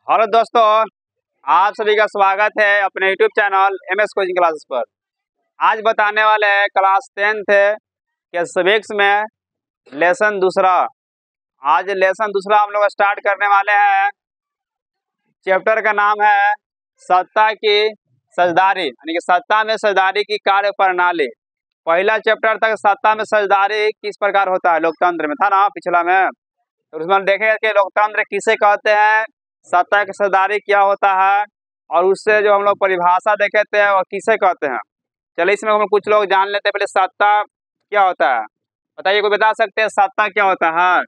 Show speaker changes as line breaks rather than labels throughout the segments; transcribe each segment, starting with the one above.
Hello दोस्तों, आप सभी का स्वागत है अपने YouTube channel MS coaching classes पर। आज बताने वाले हैं क्लास 10th के सिविक्स में लेसन दूसरा। आज लेसन दूसरा हम लोग स्टार्ट करने वाले हैं। चैप्टर का नाम है सत्ता की साझेदारी, यानी कि सत्ता में साझेदारी की कार्य प्रणाली। पहला चैप्टर तक सत्ता में साझेदारी किस प्रकार होता है लोकतंत्र में था ना पिछला में, तो उसमें देखेंगे कि लोकतंत्र किसे कहते हैं, सत्ता की साझेदारी क्या होता है, और उससे जो हम लोग परिभाषा देखे थे वो किसे कहते हैं। चलिए इसमें हम कुछ लोग जान लेते हैं। पहले सत्ता क्या होता है बताइए, कोई बता सकते हैं सत्ता क्या होता है?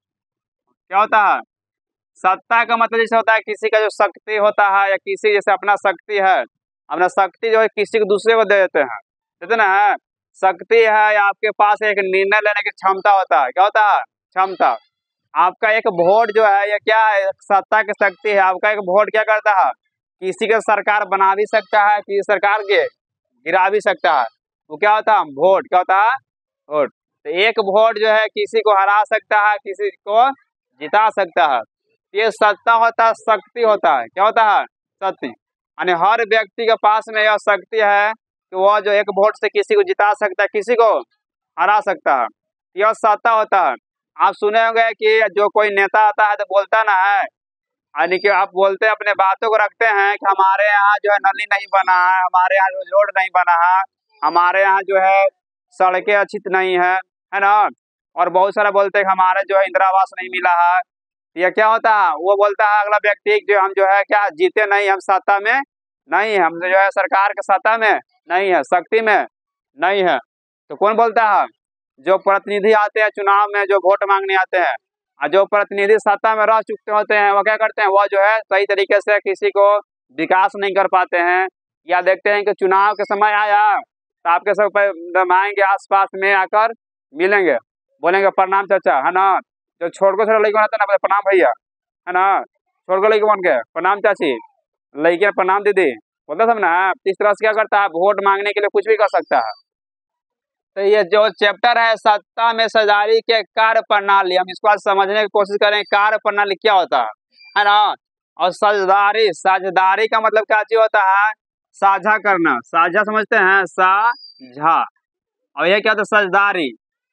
क्या होता है सत्ता का मतलब जैसे होता है किसी का जो शक्ति होता है, या किसी जैसे अपना शक्ति है, अपना शक्ति जो है किसी को दूसरे को दे देते ना है। शक्ति है या आपके पास एक निर्णय लेने की क्षमता होता है। क्या होता है? क्षमता। आपका एक वोट जो है ये क्या है, सत्ता की शक्ति है। आपका एक वोट क्या करता है, किसी का सरकार बना भी सकता है, किसी सरकार के गिरा भी सकता है। वो क्या होता है? वोट। क्या होता है? वोट। तो एक वोट जो है किसी को हरा सकता है, किसी को जिता सकता है। ये सत्ता होता है, शक्ति होता है। क्या होता है? शक्ति। यानी हर व्यक्ति के पास में यह शक्ति है कि वह जो एक वोट से किसी को जिता सकता है, किसी को हरा सकता है। यह सत्ता होता है। आप सुने होंगे कि जो कोई नेता आता है तो बोलता ना है, यानी कि आप बोलते अपने बातों को रखते हैं कि हमारे यहाँ जो है नली नहीं बना है, हमारे यहाँ जो रोड नहीं बना है, हमारे यहाँ जो है सड़कें अच्छी नहीं है ना। और बहुत सारा बोलते हैं कि हमारे जो है इंदिरा आवास नहीं मिला है। यह क्या होता है? वो बोलता है अगला व्यक्ति जो हम जो है क्या जीते नहीं, हम सत्ता में नहीं है, हम जो है सरकार के सत्ता में नहीं है, शक्ति में नहीं है। तो कौन बोलता है? जो प्रतिनिधि आते हैं चुनाव में, जो वोट मांगने आते हैं, और जो प्रतिनिधि सत्ता में रह चुके होते हैं, वो क्या करते हैं, वो जो है सही तरीके से किसी को विकास नहीं कर पाते हैं। या देखते हैं कि चुनाव के समय आया तो आपके सब आएंगे, आसपास में आकर मिलेंगे, बोलेंगे प्रणाम चाचा, है ना। जो छोड़ को छोटा लड़का रहता है ना, प्रणाम भैया, है ना। छोड़ को लड़के बन के प्रणाम चाची, लड़के प्रणाम दीदी, बोलता सब ना। इस तरह से क्या करता है, वोट मांगने के लिए कुछ भी कर सकता है। तो ये जो चैप्टर है सत्ता में साझेदारी के कार्य प्रणाली, हम इसको आज समझने की कोशिश करें। कार्य प्रणाली क्या होता है ना। और साझेदारी, साझेदारी का मतलब क्या चीज होता है? साझा करना। साझा समझते हैं, साझा। और ये क्या होता है? साझेदारी।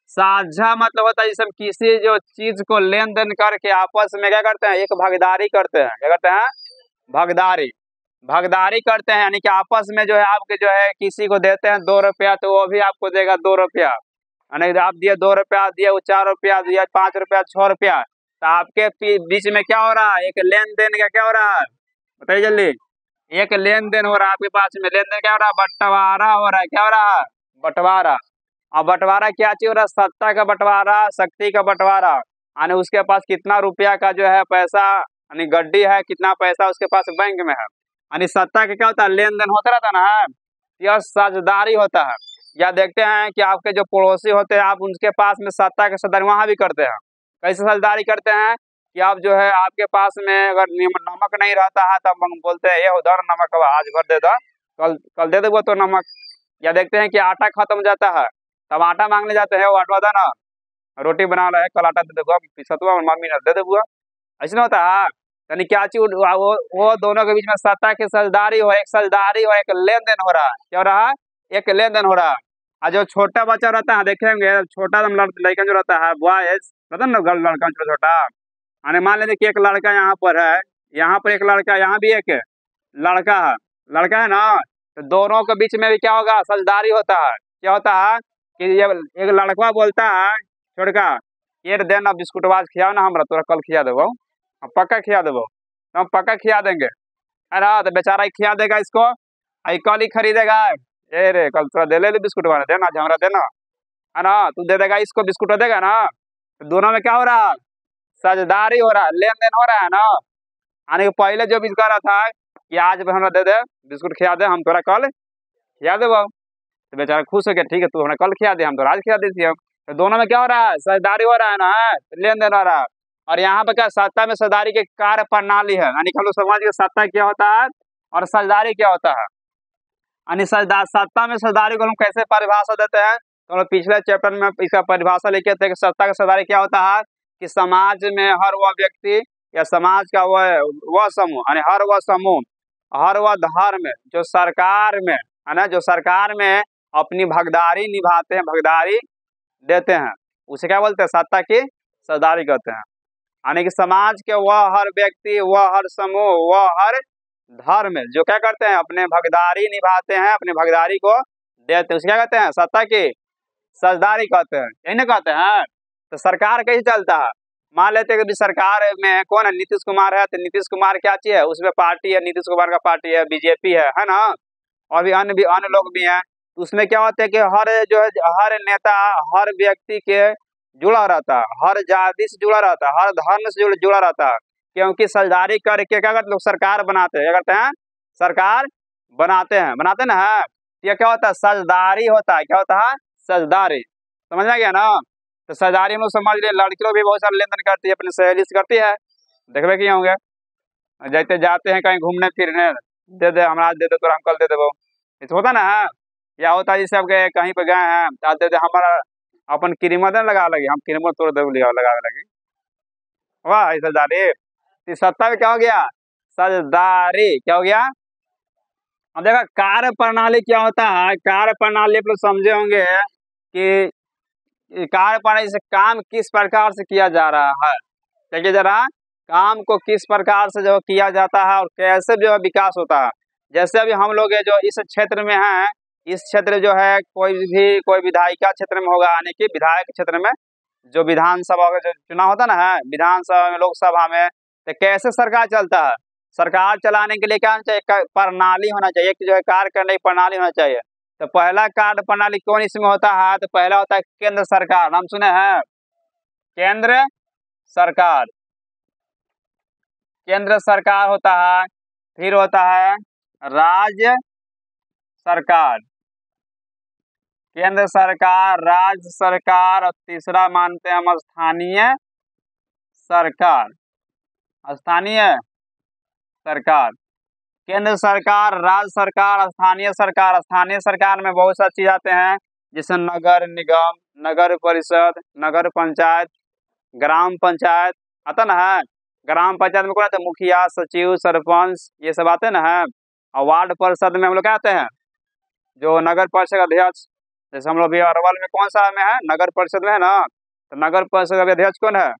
साझा मतलब होता है जैसे हम किसी जो चीज को लेन देन करके आपस में क्या करते हैं, एक भागीदारी करते हैं। क्या करते हैं? भागीदारी। भागीदारी करते हैं, यानी कि आपस में जो है आपके जो है किसी को देते हैं 2 रुपया तो वो भी आपको देगा 2 रुपया। यानी आप दिए 2 रुपया, दिए वो 4 रुपया, दिया 5 रुपया, 6 रुपया, तो आपके बीच में क्या हो रहा है? एक लेन देन का क्या हो रहा है बताइए जल्दी। एक लेन देन हो रहा है आपके पास में। लेन देन क्या हो रहा है? बंटवारा हो रहा है। क्या हो रहा है? बंटवारा। और बंटवारा क्या चीज हो रहा है? सत्ता का बंटवारा, शक्ति का बंटवारा। यानी उसके पास कितना रुपया का जो है पैसा, यानी गड्डी है, कितना पैसा उसके पास बैंक में है। यानी सत्ता का क्या होता है? लेन देन होता रहता ना है। यह साझेदारी होता है। या देखते हैं कि आपके जो पड़ोसी होते हैं, आप उनके पास में सत्ता के साझेदारी वहां भी करते हैं। कैसे साझेदारी करते हैं कि आप जो है आपके पास में अगर नमक नहीं रहता है तब हम बोलते हैं ये उधर नमक आज भर दे दो, कल कल दे देबो तो नमक। या देखते हैं कि आटा खत्म हो जाता है तब आटा मांगने जाते हैं, वो आटा दे ना, रोटी बना रहा है, कल आटा दे देगा, पिसतुआ मम्मी ने दे देबुआ। ऐसा होता है। यानी क्या चीज वो दोनों के बीच में सत्ता की साझेदारी हो, एक साझेदारी हो, एक लेन देन हो रहा है। क्या हो रहा है? एक लेन देन हो रहा है। और जो छोटा बच्चा रहता है देखेंगे, छोटा लड़का जो रहता है बॉयज रहता है ना, लड़का छोटा छोटा, यानी मान लीजिए कि एक लड़का यहाँ पर है, यहाँ पर एक लड़का, यहाँ भी एक लड़का है, लड़का है ना। तो दोनों के बीच में भी क्या होगा? साझेदारी होता है। क्या होता है कि ये एक लड़का बोलता है छोड़का, ये देना बिस्कुट आज खिया ना, हमरा तोरा कल खिया देबो, हम पक्का खिया देबो, तो हम पक्का खिया देंगे, है ना। तो बेचारा खिया देगा इसको, आई कल ही खरीदेगा, ए रे कल तोरा दे ले बिस्कुट वाला देना, हमरा देना, है ना। तू दे देगा इसको, बिस्कुट देगा ना। तो दोनों में क्या हो रहा है? साझेदारी हो रहा है, लेन देन हो रहा है ना। यानी पहले जो भी कर रहा था कि आज हमरा दे दे बिस्कुट खिया दे, हम तोरा कल खिया देबो। तो बेचारा खुश हो गया, ठीक है तू हमें कल खिया दे, हम तो आज खिया देती हम। तो दोनों में क्या हो रहा है? साझेदारी हो रहा है ना, लेन देन हो रहा है। और यहाँ पे क्या? सत्ता में साझेदारी की कार्य प्रणाली है। यानी कि हम लोग समझ के सत्ता क्या होता है और साझेदारी क्या होता है। यानी सत्ता में साझेदारी को हम कैसे परिभाषा देते हैं, तो हम लोग पिछले चैप्टर में इसका परिभाषा लिखे थे कि सत्ता का साझेदारी क्या होता है कि समाज में हर वह व्यक्ति या समाज का वह समूह, यानी हर वह समूह, हर वह धर्म जो सरकार में है ना, जो सरकार में अपनी भागीदारी निभाते हैं, भागीदारी देते हैं, उसे क्या बोलते हैं? सत्ता की सरदारी कहते हैं। यानी कि समाज के वह हर व्यक्ति, वह हर समूह, वह हर धर्म जो क्या करते हैं? अपने भागीदारी निभाते हैं, अपनी भागीदारी को देते हैं, उसे क्या कहते हैं? सत्ता की सरदारी कहते हैं, यही ना कहते हैं। तो सरकार कैसे चलता है? मान लेते हैं कि सरकार में कौन है? नीतीश कुमार है, तो नीतीश कुमार क्या चीज है? उसमें पार्टी है, नीतीश कुमार का पार्टी है, बीजेपी है ना, और भी अन्य लोग भी हैं। तो उसमें क्या होता है कि हर जो है, हर नेता हर व्यक्ति के जुड़ा रहता है, हर जाति से जुड़ा रहता है, हर धर्म से जुड़ा रहता है, क्योंकि सरदारी करके क्या करते लोग? सरकार बनाते हैं। क्या करते हैं? सरकार बनाते ना है। ये क्या होता है? सरदारी होता है। क्या होता है? सरदारी। समझ में गया ना? तो सरदारी में समझ लिए, लड़की लोग भी बहुत सारे लेन देन करती है, अपनी सहेली से करती है, देखबे किए होंगे। जैसे जाते हैं कहीं घूमने फिरने, दे दे हमरा, दे दे तो हम कल दे देबो, ऐसा होता ना है। या होता है जैसे अब गए कहीं पे गए हैं, तो दे दे हमारा अपन कीमत लगा लगे, हम कीमत तोड़ दे लगावे लगे। वाह सरदारी। इस सत्ता में क्या हो गया? सरदारी। क्या हो गया? अब देखा कार्य प्रणाली क्या होता है। कार्य प्रणाली आप लोग समझे होंगे कि कार्य प्रणाली से काम किस प्रकार से किया जा रहा है। देखिए जरा, काम को किस प्रकार से जो किया जाता है और कैसे जो है विकास होता है। जैसे अभी हम लोग जो इस क्षेत्र में हैं, इस क्षेत्र जो है कोई विधायिका क्षेत्र में होगा, यानी कि विधायक क्षेत्र में जो विधानसभा का जो चुनाव होता ना है, विधानसभा में, लोकसभा में, तो कैसे सरकार चलता है? सरकार चलाने के लिए क्या होना चाहिए? प्रणाली होना चाहिए, एक जो है कार्य करने की प्रणाली होना चाहिए। तो पहला कार्य प्रणाली कौन इसमें होता है? तो पहला होता है केंद्र सरकार। नाम सुने हैं? केंद्र सरकार। केंद्र सरकार होता है, फिर होता है राज्य सरकार, केंद्र सरकार, राज्य सरकार, और तीसरा मानते हैं हम स्थानीय सरकार। स्थानीय सरकार, केंद्र सरकार, राज्य सरकार, स्थानीय सरकार। स्थानीय सरकार में बहुत सारी चीज आते हैं, जैसे नगर निगम, नगर परिषद, नगर पंचायत, ग्राम पंचायत आता ना है। ग्राम पंचायत में कौन आता है? मुखिया, सचिव, सरपंच, ये सब आते ना है। और वार्ड परिषद में हम लोग क्या आते हैं? जो नगर परिषद अध्यक्ष, जैसे हम लोग भी अरवल में कौन सा में है? नगर परिषद में है ना। तो नगर परिषद का अध्यक्ष कौन है?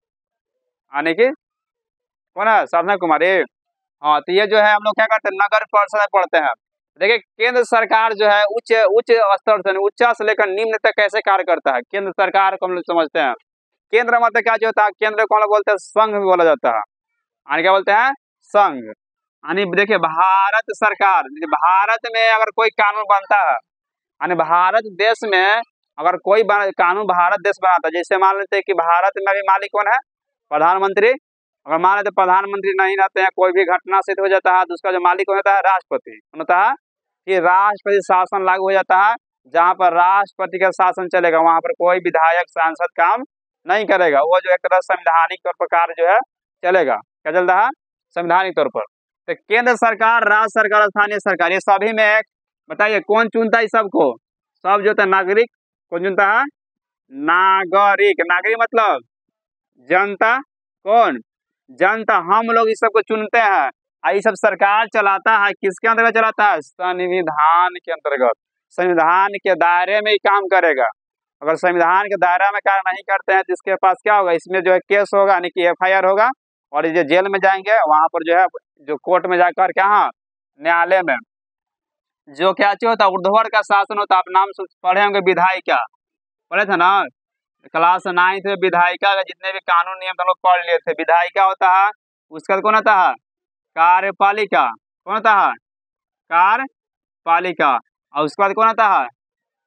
यानी कि कौन है? साधना कुमारी। हाँ, तो ये जो है हम लोग क्या करते हैं? नगर परिषद में पढ़ते हैं। देखिए केंद्र सरकार जो है उच्च उच्च स्तर से, उच्च से लेकर निम्न तक कैसे कार्य करता है। केंद्र सरकार को हम लोग समझते हैं। केंद्र मतलब क्या जो होता है? केंद्र को हम लोग बोलते हैं संघ भी बोला जाता है। यानी क्या बोलते हैं? संघ। यानी देखिए भारत सरकार, भारत में अगर कोई कानून बनता है, यानी भारत देश में अगर कोई कानून भारत देश बनाता है, जैसे मान लेते हैं कि भारत में अभी मालिक कौन है? प्रधानमंत्री। अगर मान लेते प्रधानमंत्री नहीं रहते हैं, कोई भी घटना सिद्ध हो जाता है, तो उसका जो मालिक होता है राष्ट्रपति होता है। कि राष्ट्रपति शासन लागू हो जाता है। जहाँ पर राष्ट्रपति का शासन चलेगा वहां पर कोई विधायक सांसद काम नहीं करेगा। वो जो एक तरह संवैधानिक तौर पर कार्य जो है चलेगा। क्या चल रहा है? संवैधानिक तौर पर। तो केंद्र सरकार, राज्य सरकार, स्थानीय सरकार, ये सभी में बताइए कौन चुनता है सबको? सब जो होता है नागरिक। कौन चुनता है? नागरिक। नागरिक मतलब जनता। कौन? जनता। हम लोग इस सबको चुनते हैं। ये सब सरकार चलाता है, किसके अंतर्गत चलाता है? संविधान के अंतर्गत। संविधान के दायरे में ही काम करेगा। अगर संविधान के दायरा में कार्य नहीं करते हैं तो इसके पास क्या होगा? इसमें जो है केस होगा, यानी कि FIR होगा, और ये जेल में जाएंगे। वहां पर जो है जो कोर्ट में जाकर क्या, हाँ, न्यायालय में जो क्या चीज होता है? ऊर्ध्वर का शासन होता है। आप नाम पढ़े होंगे विधायिका, पढ़े थे ना क्लास 9 में। विधायिका का जितने भी कानून नियम हम लोग पढ़ लिए थे। विधायिका होता है, उसका कौन होता है? कार्यपालिका। कौन होता है? कार्यपालिका। और उसके बाद कौन होता है?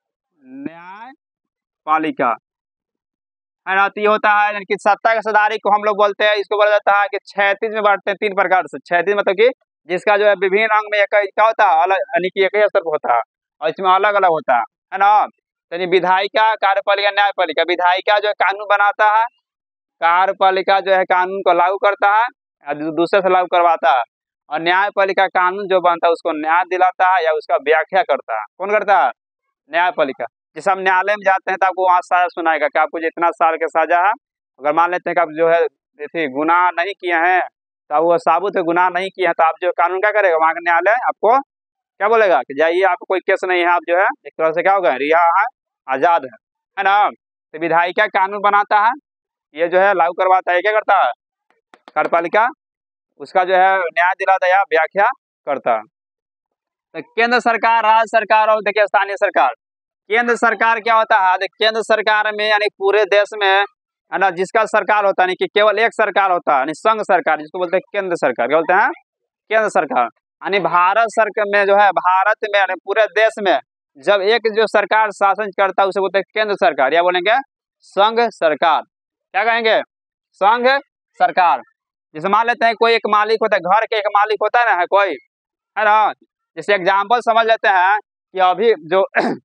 न्यायपालिका, है ना। तो ये होता है, यानी कि सत्ता के सरदारी को हम लोग बोलते हैं। इसको बोला जाता है कि क्षैतिज में बांटते हैं 3 प्रकार से। क्षैतिज मतलब कि जिसका जो है विभिन्न अंग में क्या होता है? अलग, यानी कि एक ही स्तर पर होता है और इसमें अलग अलग होता है ना। यानी विधायिका, कार्यपालिका, न्यायपालिका। विधायिका जो है कानून बनाता है, कार्यपालिका जो है कानून को लागू करता है और दूसरे से लागू करवाता है, और न्यायपालिका कानून जो बनता है उसको न्याय दिलाता है या उसका व्याख्या करता है। कौन करता है? न्यायपालिका। जैसे हम न्यायालय में जाते हैं तो आपको वहाँ सजा सुनाएगा कि आपको जितना साल का सजा है। अगर मान लेते हैं कि आप जो है जैसे गुनाह नहीं किए हैं, तो वो साबुत गुनाह नहीं किए हैं, तो आप जो कानून क्या करेगा, वहाँ का न्यायालय आपको क्या बोलेगा कि जाइए, आपको कोई केस नहीं है, आप जो है एक तरह से क्या होगा, रिहा है, आज़ाद है ना। तो विधायिका क्या कानून बनाता है, ये जो है लागू करवाता है, क्या करता है, कार्यपालिका उसका जो है न्याय दिलाता है या व्याख्या करता है। तो केंद्र सरकार, राज्य सरकार और देखिए स्थानीय सरकार। केंद्र सरकार क्या होता है, केंद्र सरकार में यानी पूरे देश में है ना जिसका सरकार होता है, यानी कि केवल एक सरकार होता है, यानी संघ सरकार, जिसको बोलते हैं केंद्र सरकार, क्या बोलते हैं, केंद्र सरकार। यानी भारत सरकार में जो है, भारत में यानी पूरे देश में जब एक जो सरकार शासन करता है उसे बोलते हैं केंद्र सरकार, या बोलेंगे संघ सरकार। क्या कहेंगे, संघ सरकार। जैसे मान लेते हैं कोई एक मालिक होता है, घर के एक मालिक होता है ना, है कोई, है ना। जैसे एग्जाम्पल समझ लेते हैं कि अभी जो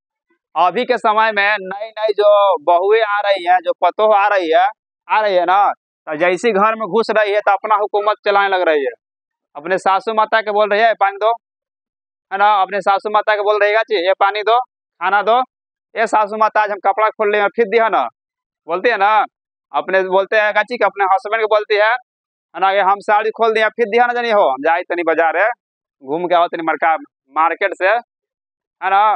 अभी के समय में नई नई जो बहुएं आ रही है, जो पतोह आ रही है ना, तो जैसी घर में घुस रही है तो अपना हुकूमत चलाने लग रही है, अपने सासू माता के बोल रही है पानी दो, है ना, अपने सासू माता के बोल रही है ये पानी दो, खाना दो, ये सासू माता आज हम कपड़ा खोल रहे हैं फिर दिया ना, बोलती है ना। अपने बोलते हैं काची के अपने हस्बैंड के बोलती है ना, ये हम साड़ी खोल दिया फिर दिया ना, जानी हो हम जाए तनी बाजार है घूम के आओ तनी मार्केट से, है ना।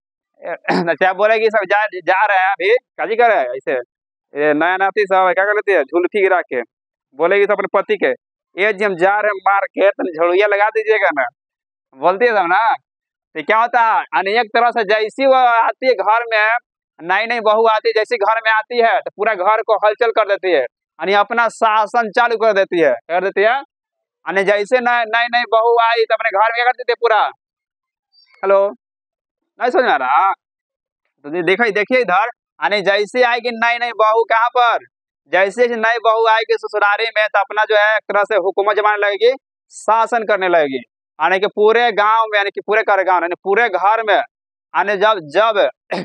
क्या बोलेगी सब जा रहे हैं अभी काजी कर रहे हैं ऐसे, ये नया नाती सब क्या कर लेती है झुलफी गिरा के, बोलेगी तो अपने पति के, ये जी हम जा रहे हैं मार्केट, झड़ुया लगा दीजिएगा ना, बोलती है सब ना। तो क्या होता है, अनेक तरह से जैसी वो आती है घर में, नई नई बहू आती है, जैसी घर में आती है तो पूरा घर को हलचल कर देती है, यानी अपना शासन चालू कर देती है, कर देती है। यानी जैसे नई नई बहू आई तो अपने घर में क्या करती थी पूरा, हेलो, नहीं समझ में आ रहा, तो देखिए इधर, यानी जैसे आएगी नई नई बहू कहाँ पर, जैसे नई बहू आएगी ससुरारी में तो अपना जो है एक तरह से हुकूमत जमाने लगेगी, शासन करने लगेगी, यानी कि पूरे गांव में, यानी कि पूरे गांव यानी पूरे घर में, यानी जब जब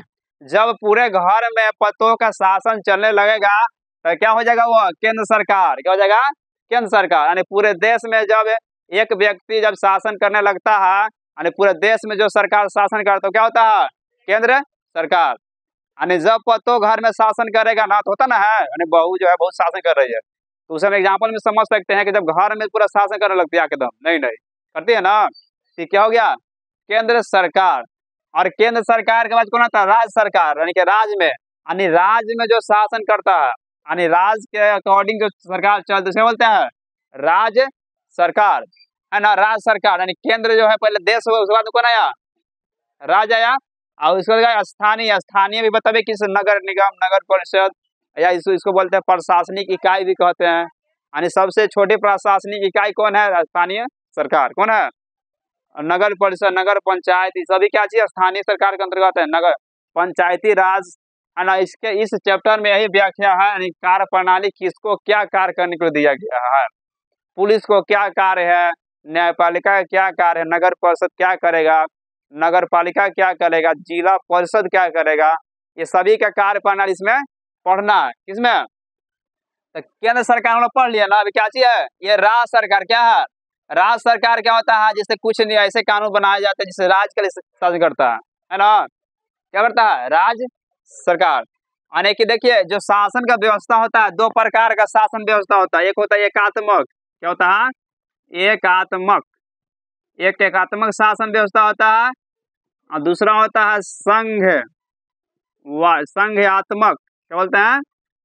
जब पूरे घर में पतों का शासन चलने लगेगा तो क्या हो जाएगा, वो केंद्र सरकार, क्या हो जाएगा, केंद्र सरकार। यानी पूरे देश में जब एक व्यक्ति जब शासन करने लगता है, यानी पूरे देश में जो सरकार शासन करता है क्या होता है, केंद्र सरकार। यानी जब पतो घर में शासन करेगा ना तो होता ना है, यानी बहू जो है बहुत शासन कर रही है, तो उसे हम एग्जाम्पल में समझ सकते हैं कि जब घर में पूरा शासन करने लगती है एकदम नहीं करती है ना, तो क्या हो गया, केंद्र सरकार। और केंद्र सरकार के बाद कौन आता है, राज्य सरकार, यानी कि राज्य में, यानी राज्य में जो शासन करता है, यानी राज्य के अकॉर्डिंग जो सरकार चलती है बोलते हैं राज्य सरकार, है ना। राज्य सरकार यानी केंद्र जो है पहले देश हुआ, उसके बाद कौन आया, राज्य आया, और उसके बाद स्थानीय, स्थानीय भी बताइए किस, नगर निगम, नगर परिषद, या इसको बोलते हैं प्रशासनिक इकाई भी कहते हैं। यानी सबसे छोटी प्रशासनिक इकाई कौन है, स्थानीय सरकार, कौन है, नगर परिषद, नगर पंचायत, सभी क्या चीज स्थानीय सरकार के अंतर्गत है, नगर पंचायती राज, है ना। इसके इस चैप्टर में यही व्याख्या है, यानी कार्य प्रणाली किसको क्या कार्य करने को दिया गया है, पुलिस को क्या कार्य है, न्यायपालिका का क्या कार्य है, नगर परिषद क्या करेगा, नगर पालिका क्या करेगा, जिला परिषद क्या करेगा, ये सभी का कार्य प्रणाली इसमें पढ़ना है। किसमें, तो केंद्र सरकार हम लोग पढ़ लिया ना, अभी क्या चीज है, ये राज्य सरकार क्या है, राज्य सरकार क्या होता है, जिससे कुछ नहीं ऐसे कानून बनाए जाते हैं जिससे राज्य के लिए शासन करता है ना, क्या करता है, राज्य सरकार। यानी कि देखिए जो शासन का व्यवस्था होता है, दो प्रकार का शासन व्यवस्था होता है, एक होता है एकात्मक, क्या होता है, एकात्मक, एक एकात्मक शासन व्यवस्था होता है, और दूसरा होता है संघात्मक, क्या बोलते हैं,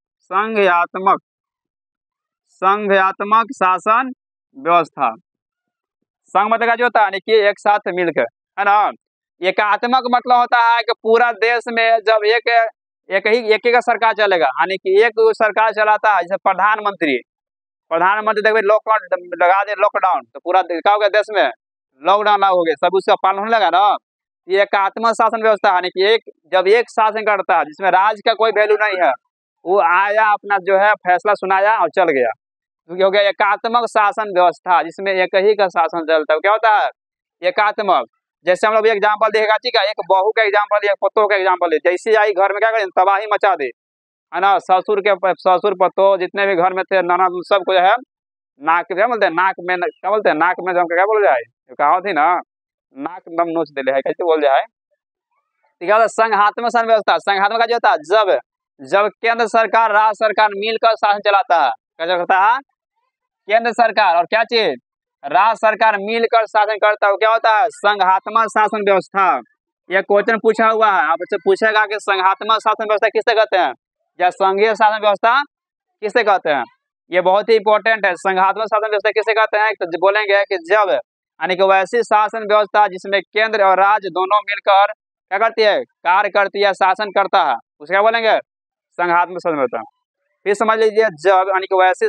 संघात्मक शासन व्यवस्था। संघ मतलब जो होता है कि एक साथ मिलकर, है ना। एकात्मक मतलब होता है कि पूरा देश में जब एक ही का सरकार चलेगा, यानी कि एक सरकार चलाता है, जैसे प्रधानमंत्री देखिए लॉकडाउन लगा दे, लॉकडाउन तो पूरा क्या हो गया, देश में लॉकडाउन लागू हो गया, सब उसका पालन होने लगा ना। ये एकात्मक शासन व्यवस्था, यानी कि जब एक शासन करता है जिसमें राज्य का कोई वैल्यू नहीं है, वो आया अपना जो है फैसला सुनाया और चल गया, क्योंकि हो गया एकात्मक शासन व्यवस्था, जिसमें एक ही का शासन चलता है, क्या होता है, एकात्मक। जैसे हम लोग एग्जाम्पल देखेगा, ठीक है, एक बहू का एग्जाम्पल, एक पतोह का एग्जाम्पल है, जैसे आई घर में क्या करें, तबाही मचा दे, है ना। ससुर पतोह जितने भी घर में थे, ननद सबको जो है नाक, क्या बोलते हैं, नाक में, क्या बोलते हैं, नाक में जम क्या बोल जाए, कहावत थी ना, नाक दम नोच दे है, कैसे बोल जाए। ठीक है, संघात्मक शासन व्यवस्था, संघात्मक का जो होता है जब केंद्र सरकार राज्य सरकार मिलकर शासन चलाता है, क्या करता है? केंद्र सरकार और क्या चीज? राज्य सरकार मिलकर शासन करता है। क्या होता है? संघात्मक शासन व्यवस्था। यह क्वेश्चन पूछा हुआ है, आपसे पूछेगा कि संघात्मक शासन व्यवस्था किसे कहते हैं या संघीय शासन व्यवस्था किसे कहते हैं। ये बहुत ही इंपॉर्टेंट है। संघात्मक शासन व्यवस्था किसे कहते हैं? तो बोलेंगे कि जब यानी कि वैसी शासन व्यवस्था जिसमें केंद्र और राज्य दोनों मिलकर क्या करती है? कार्य करती है, शासन करता है, उसे क्या बोलेंगे? संघात्मक शासन व्यवस्था। फिर समझ लीजिए, जब यानी कि वैसी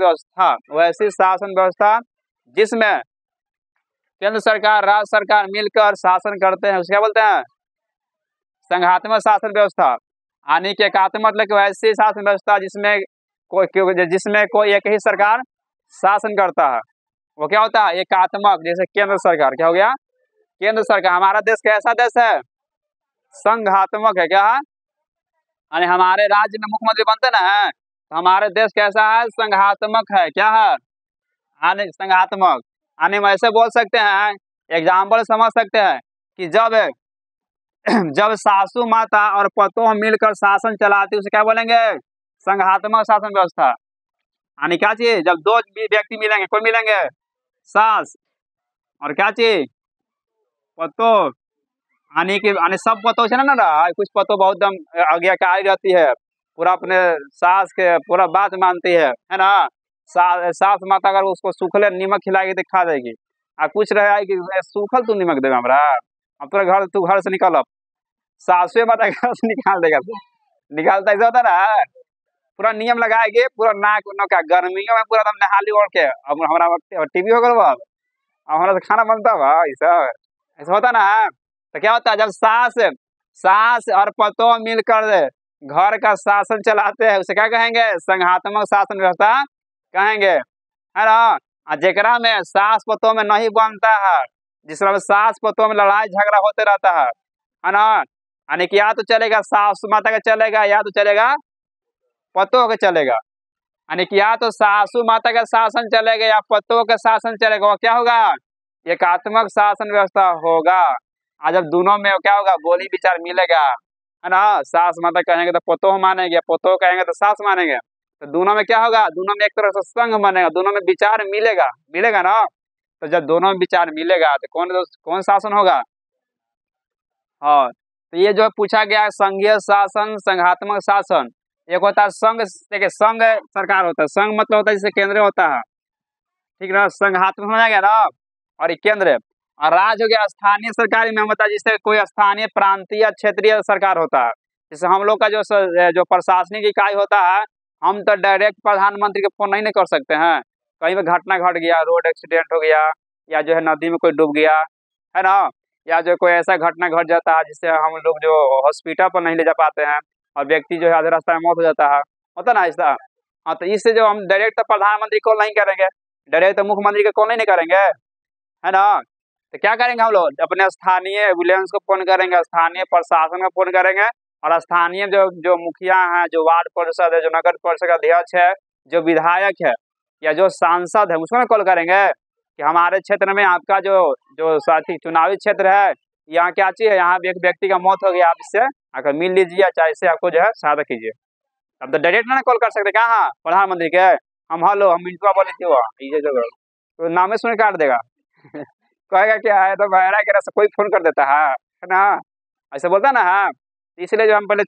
शासन व्यवस्था जिसमें केंद्र सरकार राज्य सरकार मिलकर शासन करते हैं, उसे क्या बोलते हैं? संघात्मक शासन व्यवस्था। यानी कि एकात्मक मतलब कि वैसी शासन व्यवस्था जिसमें कोई एक ही सरकार शासन करता है, वो क्या होता है? एकात्मक। जैसे केंद्र सरकार, क्या हो गया? केंद्र सरकार। हमारा देश कैसा देश है? संघात्मक है। क्या है? यानी हमारे राज्य में मुख्यमंत्री बनते ना है, तो हमारे देश कैसा है? संघात्मक है। क्या है? यानी संघात्मक। यानी हम ऐसे बोल सकते हैं, एग्जाम्पल समझ सकते हैं कि जब सासू माता और पतोह मिलकर शासन चलाती, उसे क्या बोलेंगे? संघात्मक शासन व्यवस्था। यानी क्या चीज? जब दो व्यक्ति मिलेंगे, कोई मिलेंगे? सास और क्या चीज? पतोह। यानी सब पतोह से ना रहा, कुछ पतोह बहुत दम आज्ञाकारी रहती है, पूरा अपने सास के पूरा बात मानती है ना। सास माता अगर उसको सूखले नीमक खिलाएगी तो खा देगी, आ कुछ रहे कि सूखल तू नीमक देगा हमरा, अब तू घर से निकल। अब सासुए माता घर से निकाल देगा, निकालता ऐसा होता ना, पूरा नियम लगाएगी, पूरा नाक नौका गर्मियों में पूरा नहा ली ओढ़ के। अब हमारा टीवी हो गया, अब हमारा तो खाना बनता हुआ ऐसा होता ना। तो क्या होता है? जब सास और पतोह मिलकर घर का शासन चलाते हैं, उसे क्या कहेंगे? संघात्मक शासन व्यवस्था कहेंगे, है ना। जेकरा में सास पतोह में नहीं बनता है, जिसमें सास पतोह में लड़ाई झगड़ा होते रहता है ना। यानी कि या तो चलेगा सासू माता का चलेगा, या तो चलेगा पतोह का चलेगा। यानी कि या तो सासू माता का शासन चलेगा या पतोह का शासन चलेगा, वो क्या होगा? एकात्मक शासन व्यवस्था होगा। आज जब दोनों में क्या होगा? बोली विचार मिलेगा, है ना। सास माता कहेंगे तो पतोह मानेंगे, पतोह कहेंगे तो सास मानेंगे, तो दोनों में क्या होगा? दोनों में एक तरह से संघ बनेगा, दोनों में विचार मिलेगा ना। तो जब दोनों में विचार मिलेगा तो कौन शासन होगा? हाँ, तो ये जो पूछा गया है, संघीय शासन, संघात्मक शासन। एक होता है संघ, देखिए संघ सरकार होता है, संघ मतलब होता है जैसे केंद्र होता है, ठीक ना। संघात्मक समझ गया ना। और ये केंद्र और राज्य हो गया स्थानीय सरकारी में, होता है जिससे कोई स्थानीय प्रांतीय क्षेत्रीय सरकार होता है। जैसे हम लोग का जो प्रशासनिक इकाई होता है, हम तो डायरेक्ट प्रधानमंत्री के फोन नहीं कर सकते हैं। कहीं भी घटना घट गया, रोड एक्सीडेंट हो गया, या जो है नदी में कोई डूब गया, है ना, या जो कोई ऐसा घटना घट जाता है जिससे हम लोग जो हॉस्पिटल पर नहीं ले जा पाते हैं और व्यक्ति जो है आधे रास्ता में मौत हो जाता है, होता ना ऐसा। हाँ, तो इससे जो हम डायरेक्ट तो प्रधानमंत्री कॉल नहीं करेंगे, डायरेक्ट तो मुख्यमंत्री को कॉल नहीं करेंगे, है ना। तो क्या करेंगे हम लोग? अपने स्थानीय एम्बुलेंस को फोन करेंगे, स्थानीय प्रशासन को फोन करेंगे, और स्थानीय जो मुखिया हैं, जो वार्ड परिषद है, जो नगर परिषद का अध्यक्ष है, जो विधायक है या जो सांसद है, उसको कॉल करेंगे कि हमारे क्षेत्र में आपका जो साथी चुनावी क्षेत्र है, यहाँ क्या चीज है, यहाँ एक व्यक्ति का मौत हो गया, आप इससे आकर मिल लीजिए, चाहे इससे आपको जो है सहायता कीजिए। अब तो डायरेक्ट ना कॉल कर सकते, कहाँ प्रधानमंत्री के हम हेलो हम मिंटुआ बोले थे, वहाँ तो नामे सुन काट देगा कहेगा क्या है, तो बहरा के से कोई फोन कर देता है ना, ऐसे बोलता ना है। इसलिए जो हम पहले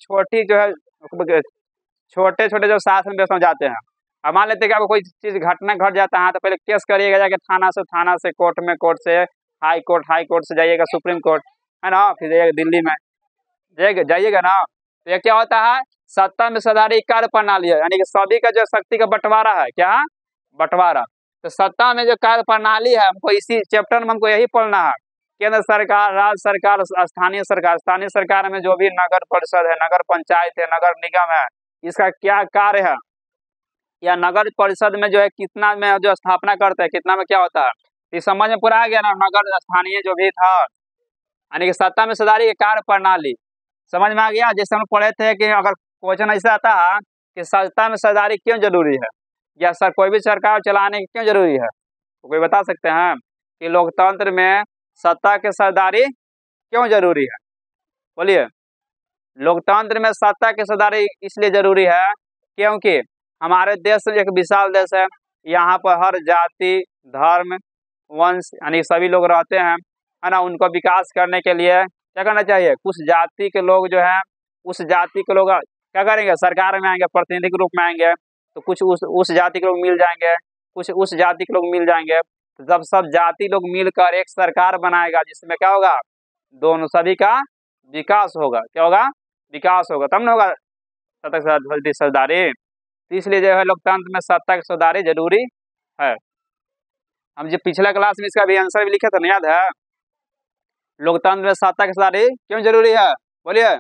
छोटे छोटे जो शासन व्यवस्था जाते हैं, अब मान लेते हैं कि आपको कोई चीज घटना घट जाता है, तो पहले केस करिएगा जाके थाना से कोर्ट से हाई कोर्ट से जाइएगा सुप्रीम कोर्ट, है ना, फिर जाइएगा दिल्ली में जाइएगा ना। तो ये क्या होता है? सत्ता में सदारी कार्य प्रणाली है, यानी कि सभी का जो शक्ति का बंटवारा है, क्या बंटवारा। तो सत्ता में जो कार्य प्रणाली है, हमको इसी चैप्टर में हमको यही पढ़ना है। केंद्र सरकार, राज्य सरकार, स्थानीय सरकार में जो भी नगर परिषद है, नगर पंचायत है, नगर निगम है, इसका क्या कार्य है, या नगर परिषद में जो है कितना में जो स्थापना करते हैं, कितना में क्या होता है, इस समझ में पूरा आ गया ना। नगर स्थानीय जो भी था, यानी कि सत्ता में सदारी की कार्य प्रणाली समझ में आ गया। जैसे हम पढ़े थे कि अगर क्वेश्चन ऐसा आता है कि सत्ता में सदारी क्यों जरूरी है, या सर कोई भी सरकार चलाने की क्यों जरूरी है, तो कोई बता सकते हैं कि लोकतंत्र में सत्ता की सरदारी क्यों जरूरी है? बोलिए। लोकतंत्र में सत्ता की सरदारी इसलिए जरूरी है क्योंकि हमारे देश एक विशाल देश है, यहाँ पर हर जाति, धर्म, वंश यानी सभी लोग रहते हैं, है ना। उनको विकास करने के लिए क्या करना चाहिए, कुछ जाति के लोग जो हैं, उस जाति के लोग क्या करेंगे, सरकार में आएंगे, प्रतिनिधि के रूप में आएंगे, तो कुछ उस जाति के लोग मिल जाएंगे, कुछ उस जाति के लोग मिल जाएंगे। तो जब सब जाति लोग मिलकर एक सरकार बनाएगा, जिसमें क्या होगा, दोनों सभी का विकास होगा। क्या होगा, विकास होगा, तब न होगा सत्ता की सरदारी। तो इसलिए जो है लोकतंत्र में सत्ता की सरदारी जरूरी है। हम जो पिछला क्लास में इसका भी आंसर भी लिखे थे ना, याद है। लोकतंत्र में सत्ता की सरदारी क्यों जरूरी है, बोलिए।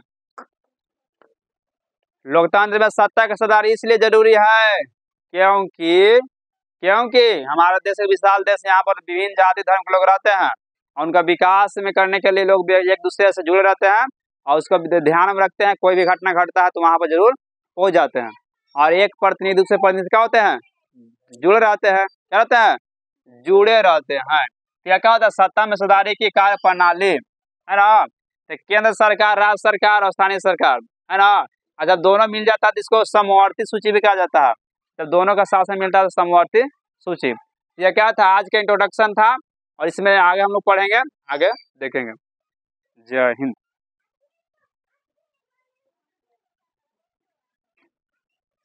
लोकतंत्र में सत्ता की सरदारी इसलिए जरूरी है क्योंकि हमारा देश एक विशाल देश, यहाँ पर विभिन्न जाति धर्म के लोग रहते हैं, और उनका विकास में करने के लिए लोग एक दूसरे से जुड़े रहते हैं, और उसका ध्यान में रखते हैं। कोई भी घटना घटता है तो वहाँ पर जरूर पहुँच जाते हैं, और एक प्रतिनिधि दूसरे प्रतिनिधि क्या होते हैं, जुड़े रहते हैं। क्या रहते हैं, जुड़े रहते हैं। तो क्या होता है, सत्ता में सुधारी की कार्य प्रणाली, है ना। तो केंद्र सरकार, राज्य सरकार और स्थानीय सरकार, है ना। और जब दोनों मिल जाता है तो इसको समवर्ती सूची भी कहा जाता है। जब दोनों का शासन मिलता है तो समवर्ती सूची। यह क्या था, आज का इंट्रोडक्शन था, और इसमें आगे हम लोग पढ़ेंगे, आगे देखेंगे। जय हिंद।